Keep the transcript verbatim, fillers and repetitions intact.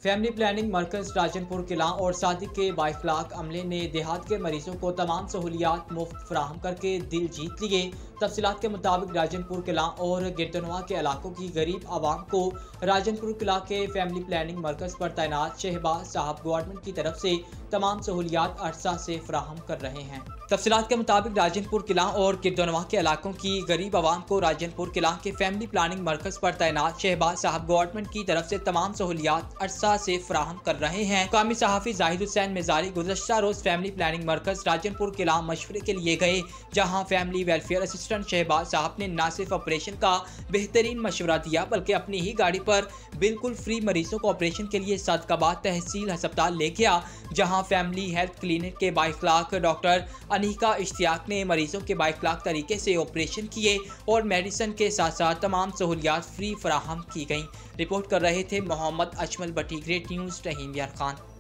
Family planning मरकज राजनपुर किला और सादी के बाइखलाक अमले ने देहात के मरीजों को तमाम सहूलियात मुफ्त फराहम करके दिल जीत लिए। तफसीलात के मुताबिक राजनपुर किला और गिरदनवा के इलाकों की गरीब आवाम को राजनपुर किला के फैमिली प्लानिंग मरकज पर तैनात शहबाज साहब गवर्नमेंट की तरफ से तमाम सहूलियात अरसा से फराहम कर रहे हैं। तफसीलात के मुताबिक राजनपुर किला और गिरदनवा के इलाकों की गरीब आवाम को राजनपुर किला के फैमिली प्लानिंग मरकज पर तैनात शहबाज साहब गवर्नमेंट की तरफ से तमाम सहूलियात अरसा से फराहम कर रहे हैं। कामी सहाफ़ी जाहिद हुसैन मेजारी गुज़श्ता रोज फैमिली प्लानिंग मरकज राजनपुर किला मशवरे के लिए गए, जहाँ फैमिली वेलफेयर असिस्टेंट शहबाज साहब ने न सिर्फ ऑपरेशन का बेहतरीन मशवरा दिया बल्कि अपनी ही गाड़ी पर बिल्कुल फ्री मरीजों को ऑपरेशन के लिए सादकाबाद तहसील अस्पताल ले गया, जहाँ फैमिली हेल्थ क्लिनिक के बाइखलाक डॉक्टर अनिका इश्तियाक ने मरीजों के बाइखलाक तरीके से ऑपरेशन किए और मेडिसिन के साथ साथ तमाम सहूलियात फ्री फराहम की गई। रिपोर्ट कर रहे थे मोहम्मद अजमल भट्टी, ग्रेट न्यूज़, रहीम यार खान।